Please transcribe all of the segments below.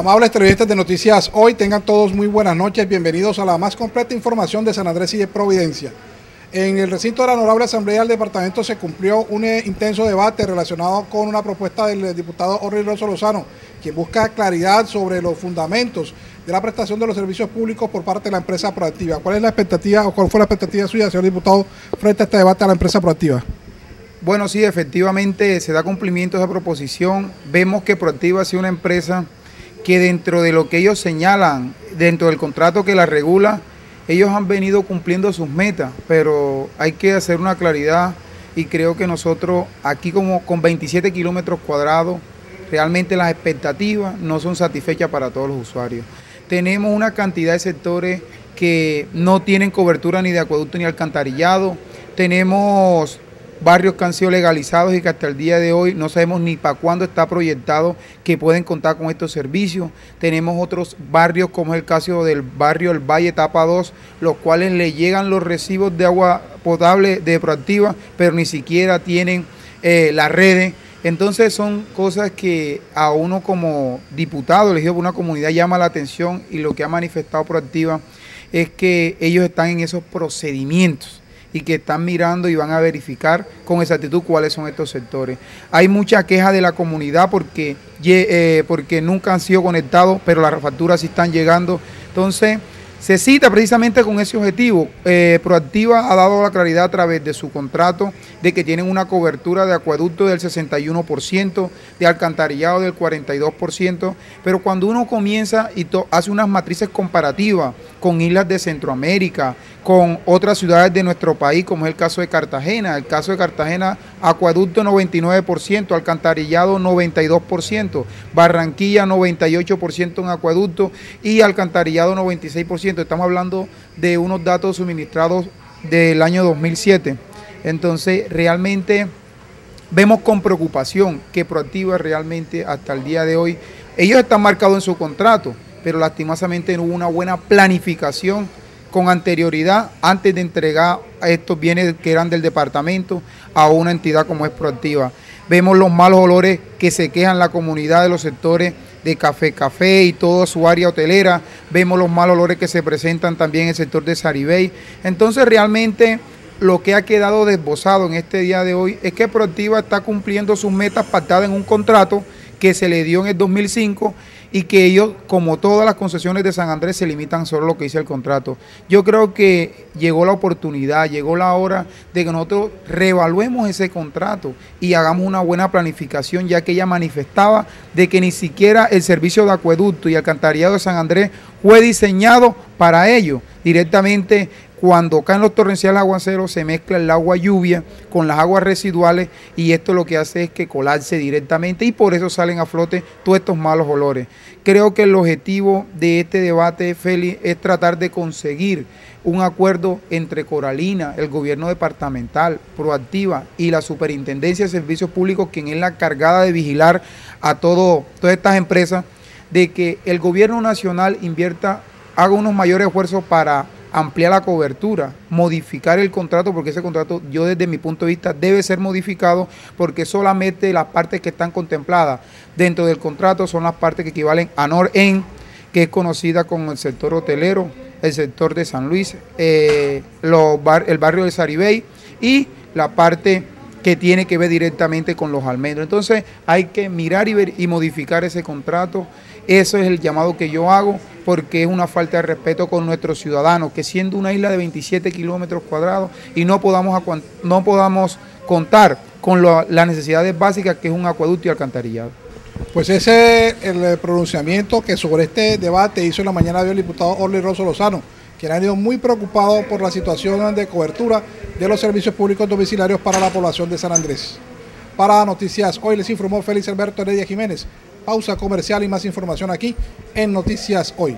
Amables televidentes de Noticias Hoy, tengan todos muy buenas noches, bienvenidos a la más completa información de San Andrés y de Providencia. En el recinto de la Honorable Asamblea del Departamento se cumplió un intenso debate relacionado con una propuesta del diputado Orly Rosso Lozano, quien busca claridad sobre los fundamentos de la prestación de los servicios públicos por parte de la empresa Proactiva. ¿Cuál es la expectativa o cuál fue la expectativa suya, señor diputado, frente a este debate a la empresa Proactiva? Bueno, sí, efectivamente se da cumplimiento a esa proposición. Vemos que Proactiva ha sido una empresa que dentro de lo que ellos señalan, dentro del contrato que la regula, ellos han venido cumpliendo sus metas, pero hay que hacer una claridad y creo que nosotros aquí como con 27 kilómetros cuadrados, realmente las expectativas no son satisfechas para todos los usuarios. Tenemos una cantidad de sectores que no tienen cobertura ni de acueducto ni alcantarillado, tenemos barrios que han sido legalizados y que hasta el día de hoy no sabemos ni para cuándo está proyectado que pueden contar con estos servicios. Tenemos otros barrios como es el caso del barrio El Valle Etapa 2, los cuales le llegan los recibos de agua potable de Proactiva, pero ni siquiera tienen las redes. Entonces son cosas que a uno como diputado elegido por una comunidad llama la atención, y lo que ha manifestado Proactiva es que ellos están en esos procedimientos y que están mirando y van a verificar con exactitud cuáles son estos sectores. Hay mucha queja de la comunidad porque nunca han sido conectados, pero las facturas sí están llegando. Entonces, se cita precisamente con ese objetivo. Proactiva ha dado la claridad a través de su contrato de que tienen una cobertura de acueducto del 61%, de alcantarillado del 42%, pero cuando uno comienza y hace unas matrices comparativas con islas de Centroamérica, con otras ciudades de nuestro país, como es el caso de Cartagena. El caso de Cartagena, acueducto 99%, alcantarillado 92%, Barranquilla 98% en acueducto y alcantarillado 96%. Estamos hablando de unos datos suministrados del año 2007. Entonces, realmente vemos con preocupación que Proactiva realmente hasta el día de hoy, ellos están marcados en su contrato, pero lastimosamente no hubo una buena planificación con anterioridad antes de entregar a estos bienes que eran del departamento a una entidad como es Proactiva. Vemos los malos olores que se quejan la comunidad de los sectores de Café y toda su área hotelera. Vemos los malos olores que se presentan también en el sector de Saribey. Entonces realmente lo que ha quedado desbozado en este día de hoy es que Proactiva está cumpliendo sus metas pactadas en un contrato que se le dio en el 2005 y que ellos, como todas las concesiones de San Andrés, se limitan solo a lo que dice el contrato. Yo creo que llegó la oportunidad, llegó la hora de que nosotros reevaluemos ese contrato y hagamos una buena planificación, ya que ella manifestaba de que ni siquiera el servicio de acueducto y alcantarillado de San Andrés fue diseñado para ello. Directamente, cuando caen los torrenciales aguaceros, se mezcla el agua lluvia con las aguas residuales y esto lo que hace es que colapse directamente y por eso salen a flote todos estos malos olores. Creo que el objetivo de este debate, Félix, es tratar de conseguir un acuerdo entre Coralina, el gobierno departamental, Proactiva y la Superintendencia de Servicios Públicos, quien es la encargada de vigilar a todas estas empresas, de que el gobierno nacional haga unos mayores esfuerzos para ampliar la cobertura, modificar el contrato, porque ese contrato, yo desde mi punto de vista, debe ser modificado, porque solamente las partes que están contempladas dentro del contrato son las partes que equivalen a NOREN, que es conocida como el sector hotelero, el sector de San Luis, el barrio de Saribey y la parte que tiene que ver directamente con los almendros. Entonces hay que mirar y modificar ese contrato. Eso es el llamado que yo hago, porque es una falta de respeto con nuestros ciudadanos, que siendo una isla de 27 kilómetros cuadrados y no podamos contar con las necesidades básicas, que es un acueducto y alcantarillado. Pues ese es el pronunciamiento que sobre este debate hizo en la mañana de hoy el diputado Orly Rosso Lozano, quien ha ido muy preocupado por la situación de cobertura de los servicios públicos domiciliarios para la población de San Andrés. Para Noticias Hoy les informó Félix Alberto Heredia Jiménez. Pausa comercial y más información aquí en Noticias Hoy.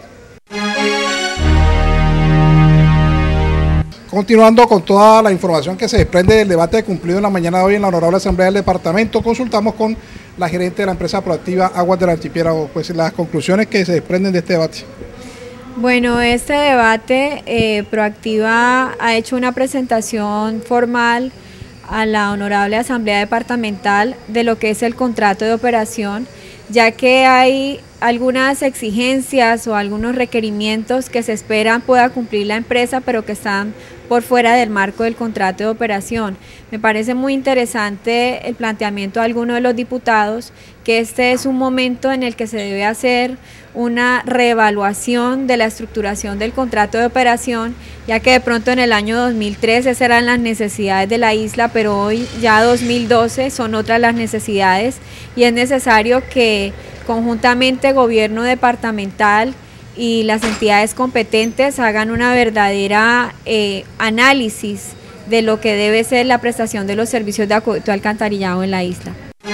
Continuando con toda la información que se desprende del debate cumplido en la mañana de hoy en la Honorable Asamblea del Departamento, consultamos con la gerente de la empresa Proactiva Aguas del Archipiélago, pues las conclusiones que se desprenden de este debate. Bueno, este debate, Proactiva ha hecho una presentación formal a la Honorable Asamblea Departamental de lo que es el contrato de operación, ya que hay algunas exigencias o algunos requerimientos que se esperan pueda cumplir la empresa, pero que están por fuera del marco del contrato de operación. Me parece muy interesante el planteamiento de algunos de los diputados, que este es un momento en el que se debe hacer una reevaluación de la estructuración del contrato de operación, ya que de pronto en el año 2013 esas eran las necesidades de la isla, pero hoy ya 2012 son otras las necesidades y es necesario que conjuntamente gobierno departamental y las entidades competentes hagan una verdadera análisis de lo que debe ser la prestación de los servicios de acueducto alcantarillado en la isla.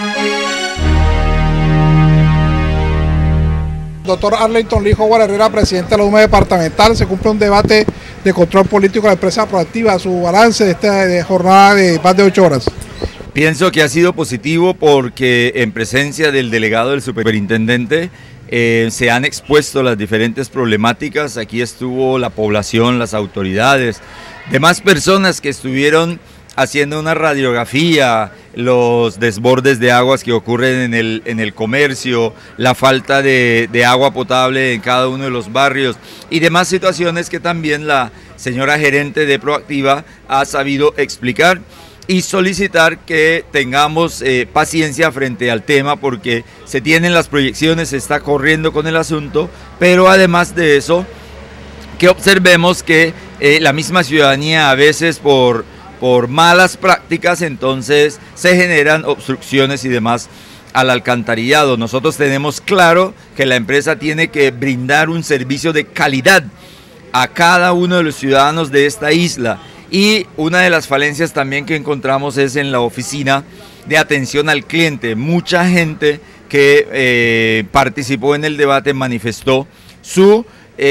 Doctor Arlington Lee Howard Herrera, presidente de la UME departamental, se cumple un debate de control político de la empresa Proactiva. Su balance de esta jornada de más de 8 horas. Pienso que ha sido positivo porque en presencia del delegado del superintendente se han expuesto las diferentes problemáticas. Aquí estuvo la población, las autoridades, demás personas que estuvieron haciendo una radiografía, los desbordes de aguas que ocurren en el comercio, la falta de agua potable en cada uno de los barrios y demás situaciones que también la señora gerente de Proactiva ha sabido explicar y solicitar que tengamos paciencia frente al tema porque se tienen las proyecciones, se está corriendo con el asunto, pero además de eso, que observemos que la misma ciudadanía a veces por malas prácticas entonces se generan obstrucciones y demás al alcantarillado. Nosotros tenemos claro que la empresa tiene que brindar un servicio de calidad a cada uno de los ciudadanos de esta isla. Y una de las falencias también que encontramos es en la oficina de atención al cliente. Mucha gente que participó en el debate manifestó su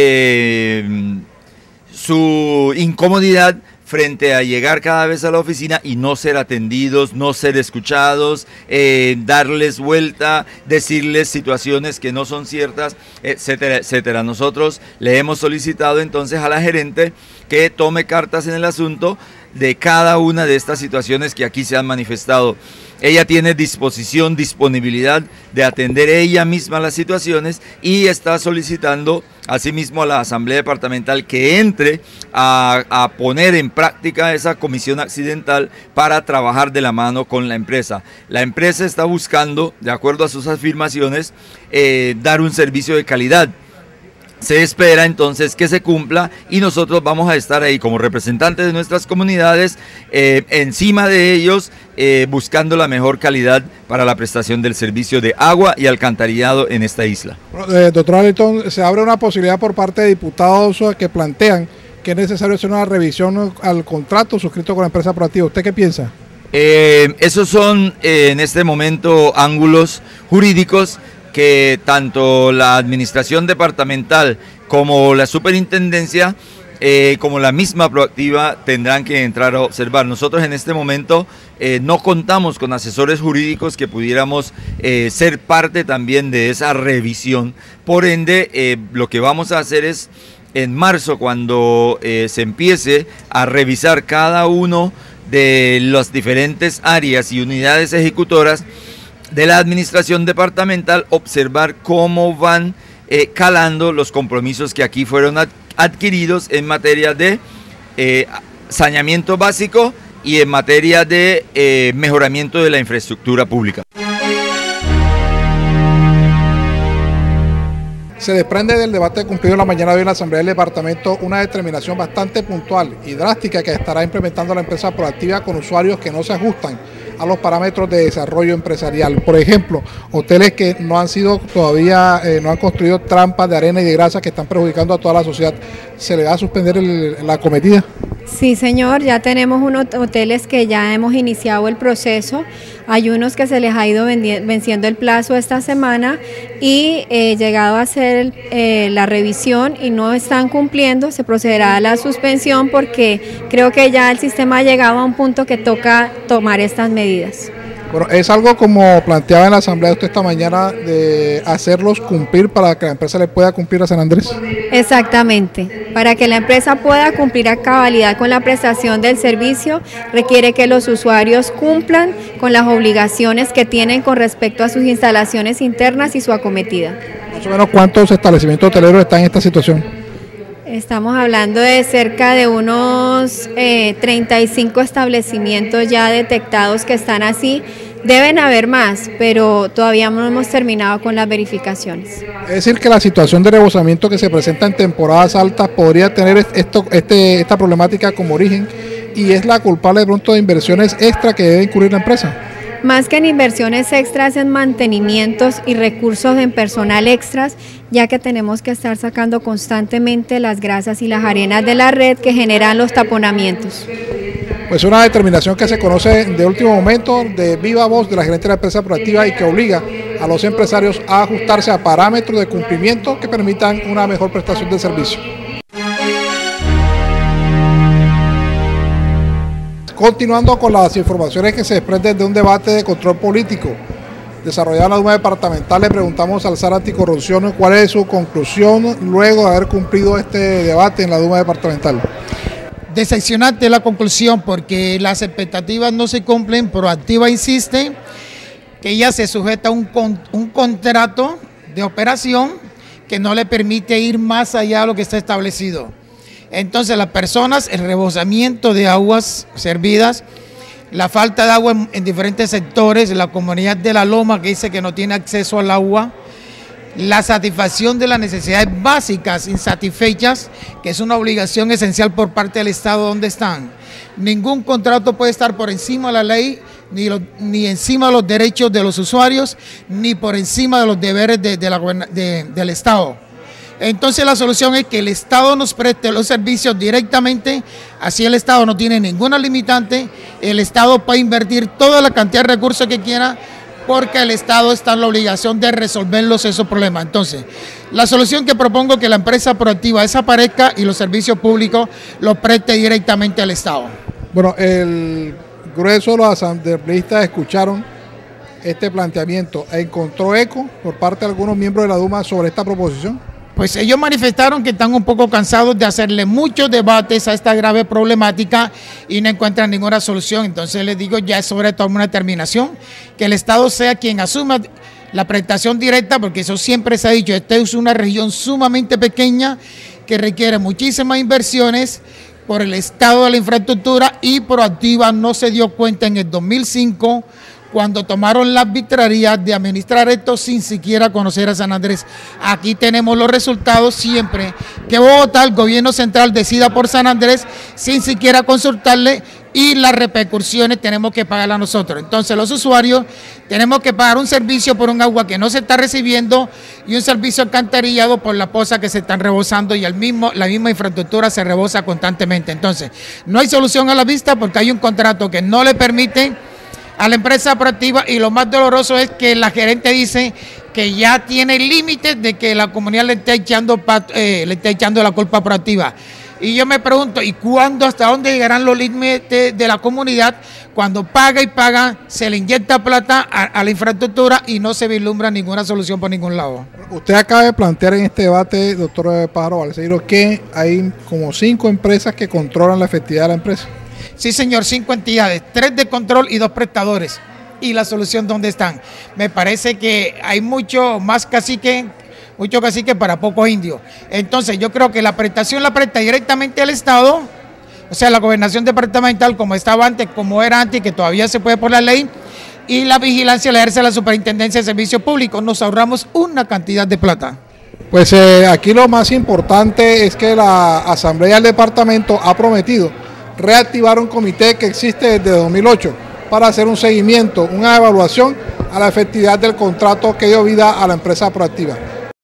incomodidad frente a llegar cada vez a la oficina y no ser atendidos, no ser escuchados, darles vuelta, decirles situaciones que no son ciertas, etcétera, etcétera. Nosotros le hemos solicitado entonces a la gerente que tome cartas en el asunto de cada una de estas situaciones que aquí se han manifestado. Ella tiene disposición, disponibilidad de atender ella misma las situaciones y está solicitando asimismo a la Asamblea Departamental que entre a poner en práctica esa comisión accidental para trabajar de la mano con la empresa. La empresa está buscando, de acuerdo a sus afirmaciones, dar un servicio de calidad. Se espera entonces que se cumpla y nosotros vamos a estar ahí como representantes de nuestras comunidades, encima de ellos, buscando la mejor calidad para la prestación del servicio de agua y alcantarillado en esta isla. Bueno, doctor Arlington, se abre una posibilidad por parte de diputados que plantean que es necesario hacer una revisión al contrato suscrito con la empresa Proactiva. ¿Usted qué piensa? Esos son en este momento ángulos jurídicos que tanto la administración departamental como la superintendencia como la misma Proactiva tendrán que entrar a observar. Nosotros en este momento no contamos con asesores jurídicos que pudiéramos ser parte también de esa revisión. Por ende, lo que vamos a hacer es en marzo, cuando se empiece a revisar cada uno de las diferentes áreas y unidades ejecutoras de la administración departamental, observar cómo van calando los compromisos que aquí fueron adquiridos en materia de saneamiento básico y en materia de mejoramiento de la infraestructura pública. Se desprende del debate cumplido en la mañana de hoy en la Asamblea del Departamento una determinación bastante puntual y drástica que estará implementando la empresa Proactiva con usuarios que no se ajustan a los parámetros de desarrollo empresarial. Por ejemplo, hoteles que no han sido todavía, no han construido trampas de arena y de grasa que están perjudicando a toda la sociedad. ¿Se le va a suspender la acometida? Sí, señor, ya tenemos unos hoteles que ya hemos iniciado el proceso. Hay unos que se les ha ido venciendo el plazo esta semana y llegado a hacer la revisión y no están cumpliendo, se procederá a la suspensión porque creo que ya el sistema ha llegado a un punto que toca tomar estas medidas. Bueno, es algo como planteaba en la asamblea usted esta mañana de hacerlos cumplir para que la empresa le pueda cumplir a San Andrés. Exactamente, para que la empresa pueda cumplir a cabalidad con la prestación del servicio, requiere que los usuarios cumplan con las obligaciones que tienen con respecto a sus instalaciones internas y su acometida. Más o menos, ¿cuántos establecimientos hoteleros están en esta situación? Estamos hablando de cerca de unos 35 establecimientos ya detectados que están así. Deben haber más, pero todavía no hemos terminado con las verificaciones. Es decir, que la situación de rebosamiento que se presenta en temporadas altas podría tener esta problemática como origen y es la culpable de pronto de inversiones extra que debe incurrir la empresa. Más que en inversiones extras, en mantenimientos y recursos en personal extras, ya que tenemos que estar sacando constantemente las grasas y las arenas de la red que generan los taponamientos. Pues una determinación que se conoce de último momento de viva voz de la gerente de la empresa Proactiva y que obliga a los empresarios a ajustarse a parámetros de cumplimiento que permitan una mejor prestación de servicio. Continuando con las informaciones que se desprenden de un debate de control político desarrollado en la Duma departamental, le preguntamos al SAR Anticorrupción cuál es su conclusión luego de haber cumplido este debate en la Duma departamental. Decepcionante la conclusión porque las expectativas no se cumplen. Proactiva insiste que ella se sujeta a un contrato de operación que no le permite ir más allá de lo que está establecido. Entonces las personas, el rebosamiento de aguas servidas, la falta de agua en diferentes sectores, la comunidad de La Loma que dice que no tiene acceso al agua, la satisfacción de las necesidades básicas insatisfechas, que es una obligación esencial por parte del Estado donde están. Ningún contrato puede estar por encima de la ley, ni encima de los derechos de los usuarios, ni por encima de los deberes del Estado. Entonces la solución es que el Estado nos preste los servicios directamente, así el Estado no tiene ninguna limitante, el Estado puede invertir toda la cantidad de recursos que quiera, porque el Estado está en la obligación de resolverlos esos problemas. Entonces, la solución que propongo es que la empresa Proactiva desaparezca y los servicios públicos los preste directamente al Estado. Bueno, el grueso de los asambleístas escucharon este planteamiento. ¿Encontró eco por parte de algunos miembros de la Duma sobre esta proposición? Pues ellos manifestaron que están un poco cansados de hacerle muchos debates a esta grave problemática y no encuentran ninguna solución. Entonces les digo, ya es hora de tomar una determinación, que el Estado sea quien asuma la prestación directa, porque eso siempre se ha dicho, esta es una región sumamente pequeña que requiere muchísimas inversiones por el estado de la infraestructura y Proactiva no se dio cuenta en el 2005 cuando tomaron la arbitrariedad de administrar esto sin siquiera conocer a San Andrés. Aquí tenemos los resultados siempre que Bogotá, el gobierno central, decida por San Andrés sin siquiera consultarle y las repercusiones tenemos que pagarlas nosotros. Entonces los usuarios tenemos que pagar un servicio por un agua que no se está recibiendo y un servicio alcantarillado por la poza que se están rebosando y la misma infraestructura se rebosa constantemente. Entonces no hay solución a la vista porque hay un contrato que no le permite a la empresa Proactiva y lo más doloroso es que la gerente dice que ya tiene límites de que la comunidad le esté echando la culpa a Proactiva. Y yo me pregunto, ¿y cuándo, hasta dónde llegarán los límites de la comunidad cuando paga y paga, se le inyecta plata a la infraestructura y no se vislumbra ninguna solución por ningún lado? Usted acaba de plantear en este debate, doctor Pájaro Balseiro, que hay como 5 empresas que controlan la efectividad de la empresa. Sí, señor, 5 entidades, 3 de control y 2 prestadores. ¿Y la solución dónde están? Me parece que hay mucho cacique para pocos indios. Entonces yo creo que la prestación la presta directamente al Estado, o sea, la gobernación departamental como estaba antes, como era antes, que todavía se puede por la ley, y la vigilancia la ejerce la Superintendencia de Servicios Públicos. Nos ahorramos una cantidad de plata. Pues aquí lo más importante es que la Asamblea del Departamento ha prometido reactivar un comité que existe desde 2008 para hacer un seguimiento, una evaluación a la efectividad del contrato que dio vida a la empresa Proactiva.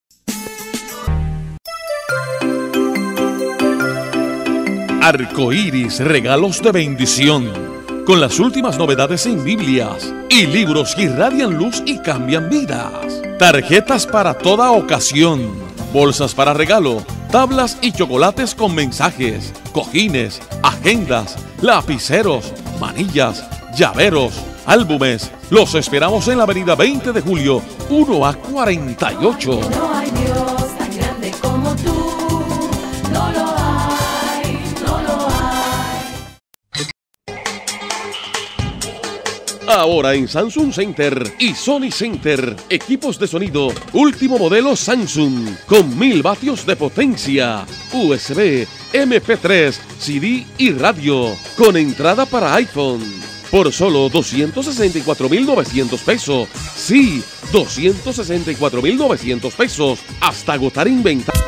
Arcoíris, regalos de bendición, con las últimas novedades en Biblias y libros que irradian luz y cambian vidas. Tarjetas para toda ocasión, bolsas para regalo, tablas y chocolates con mensajes, cojines, agendas, lapiceros, manillas, llaveros, álbumes. Los esperamos en la avenida 20 de julio, 1A48. No hay Dios tan grande como tú, no lo hay, no lo hay. Ahora en Samsung Center y Sony Center, equipos de sonido último modelo Samsung con 1000 vatios de potencia, USB, MP3, CD y radio, con entrada para iPhone. Por solo 264.900 pesos. Sí, 264.900 pesos hasta agotar inventario.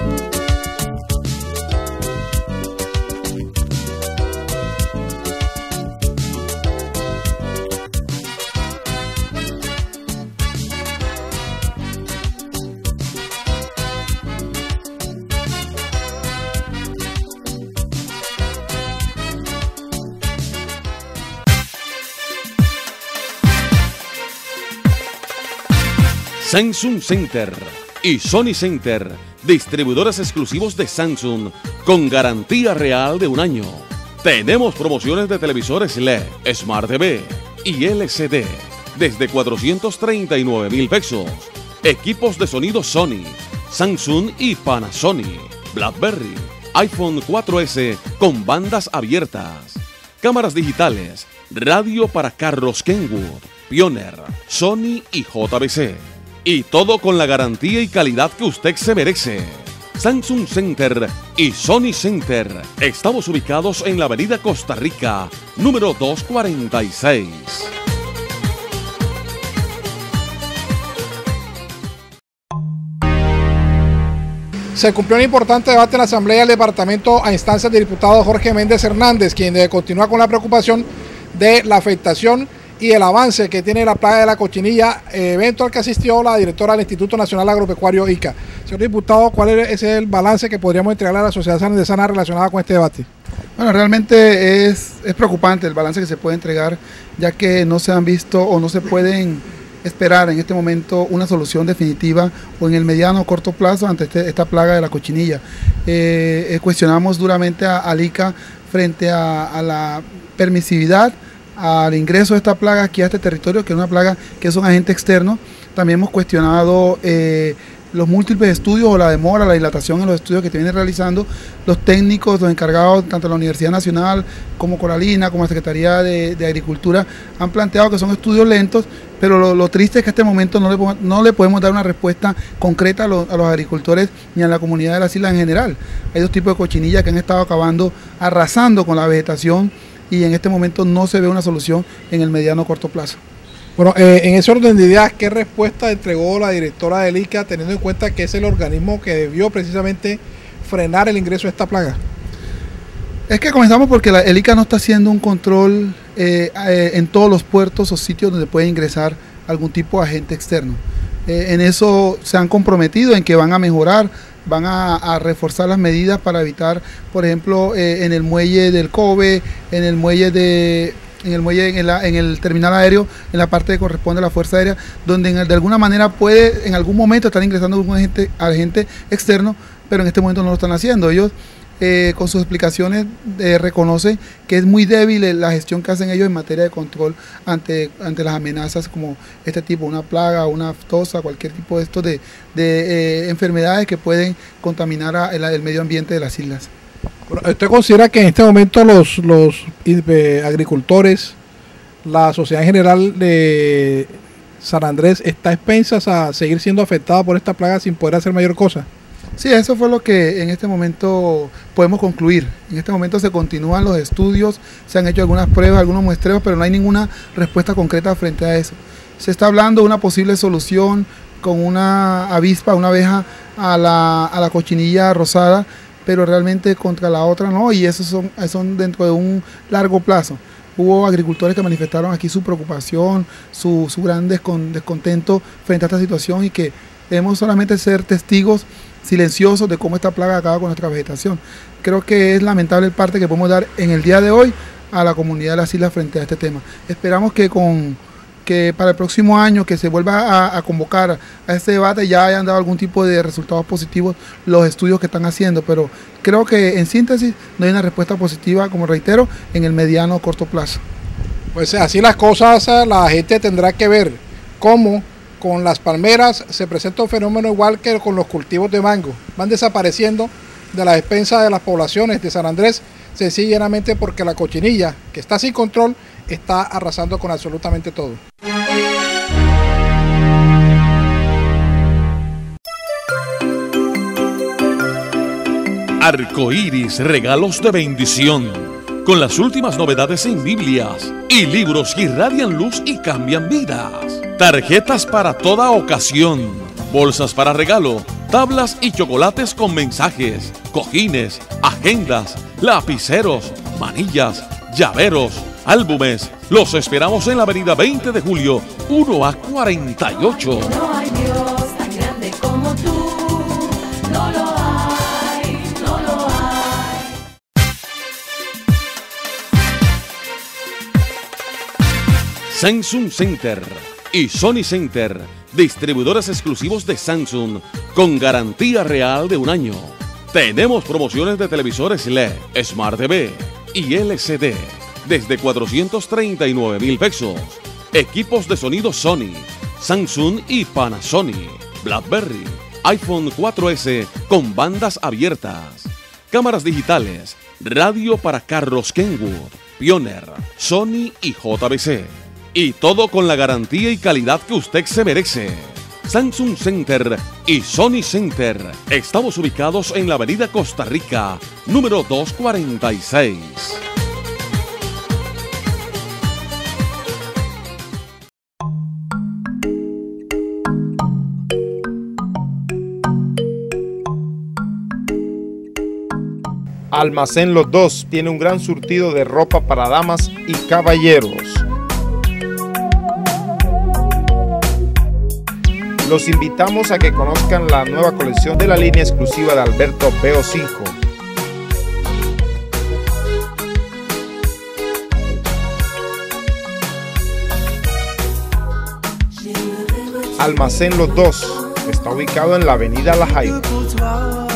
Samsung Center y Sony Center, distribuidores exclusivos de Samsung con garantía real de 1 año. Tenemos promociones de televisores LED, Smart TV y LCD desde 439.000 pesos. Equipos de sonido Sony, Samsung y Panasonic, BlackBerry, iPhone 4S con bandas abiertas, cámaras digitales, radio para carros Kenwood, Pioneer, Sony y JBC. Y todo con la garantía y calidad que usted se merece. Samsung Center y Sony Center. Estamos ubicados en la avenida Costa Rica, número 246. Se cumplió un importante debate en la Asamblea del Departamento a instancias del diputado Jorge Méndez Hernández, quien continúa con la preocupación de la afectación y el avance que tiene la plaga de la cochinilla, evento al que asistió la directora del Instituto Nacional Agropecuario ICA. Señor diputado, ¿cuál es el balance que podríamos entregar a la sociedad sanandresana relacionada con este debate? Bueno, realmente es preocupante el balance que se puede entregar, ya que no se han visto o no se pueden esperar en este momento una solución definitiva o en el mediano o corto plazo ante esta plaga de la cochinilla. Cuestionamos duramente al ICA frente a la permisividad al ingreso de esta plaga aquí a este territorio, que es una plaga que es un agente externo. También hemos cuestionado los múltiples estudios o la demora, la dilatación en los estudios que se vienen realizando los técnicos, los encargados, tanto de la Universidad Nacional como Coralina, como la Secretaría de Agricultura, han planteado que son estudios lentos, pero lo triste es que a este momento no le podemos dar una respuesta concreta a los agricultores ni a la comunidad de las islas en general. Hay 2 tipos de cochinilla que han estado acabando, arrasando con la vegetación, y en este momento no se ve una solución en el mediano o corto plazo. Bueno, en ese orden de ideas, ¿qué respuesta entregó la directora del ICA, teniendo en cuenta que es el organismo que debió precisamente frenar el ingreso de esta plaga? Es que comenzamos porque el ICA no está haciendo un control en todos los puertos o sitios donde puede ingresar algún tipo de agente externo. En eso se han comprometido en que van a mejorar, van a reforzar las medidas para evitar, por ejemplo, en el muelle del Kobe, en el terminal aéreo, en la parte que corresponde a la Fuerza Aérea, donde de alguna manera puede en algún momento estar ingresando algún agente externo, pero en este momento no lo están haciendo. Ellos con sus explicaciones reconocen que es muy débil la gestión que hacen ellos en materia de control ante las amenazas como este tipo, una plaga, una aftosa, cualquier tipo de estos de enfermedades que pueden contaminar el medio ambiente de las islas. ¿Usted considera que en este momento los agricultores, la sociedad en general de San Andrés está expensas a seguir siendo afectada por esta plaga sin poder hacer mayor cosa? Sí, eso fue lo que en este momento podemos concluir. En este momento se continúan los estudios, se han hecho algunas pruebas, algunos muestreos, pero no hay ninguna respuesta concreta frente a eso. Se está hablando de una posible solución con una avispa, una abeja a la cochinilla rosada, pero realmente contra la otra no, y esos son dentro de un largo plazo. Hubo agricultores que manifestaron aquí su preocupación, su gran descontento frente a esta situación, y que debemos solamente ser testigos silenciosos de cómo esta plaga acaba con nuestra vegetación. Creo que es lamentable el parte que podemos dar en el día de hoy a la comunidad de las islas frente a este tema. Esperamos que para el próximo año que se vuelva a convocar a este debate ya hayan dado algún tipo de resultados positivos los estudios que están haciendo, pero creo que en síntesis no hay una respuesta positiva, como reitero, en el mediano o corto plazo. Pues así las cosas, la gente tendrá que ver cómo con las palmeras se presenta un fenómeno igual que con los cultivos de mango. Van desapareciendo de las expensas de las poblaciones de San Andrés, sencillamente porque la cochinilla, que está sin control, está arrasando con absolutamente todo. Arcoíris Regalos de Bendición, con las últimas novedades en Biblias y libros que irradian luz y cambian vidas. Tarjetas para toda ocasión, bolsas para regalo, tablas y chocolates con mensajes, cojines, agendas, lapiceros, manillas, llaveros, álbumes. Los esperamos en la avenida 20 de julio, 1A48. No hay Dios tan grande como tú. No lo hay, no lo hay. Samsung Center y Sony Center, distribuidores exclusivos de Samsung con garantía real de 1 año. Tenemos promociones de televisores LED, Smart TV y LCD desde 439,000 pesos. Equipos de sonido Sony, Samsung y Panasonic, BlackBerry, iPhone 4S con bandas abiertas, cámaras digitales, radio para carros Kenwood, Pioneer, Sony y JBC. Y todo con la garantía y calidad que usted se merece. Samsung Center y Sony Center. Estamos ubicados en la avenida Costa Rica, número 246. Almacén Los Dos tiene un gran surtido de ropa para damas y caballeros. Los invitamos a que conozcan la nueva colección de la línea exclusiva de Alberto BO5. Almacén Los Dos está ubicado en la avenida La Jaiba.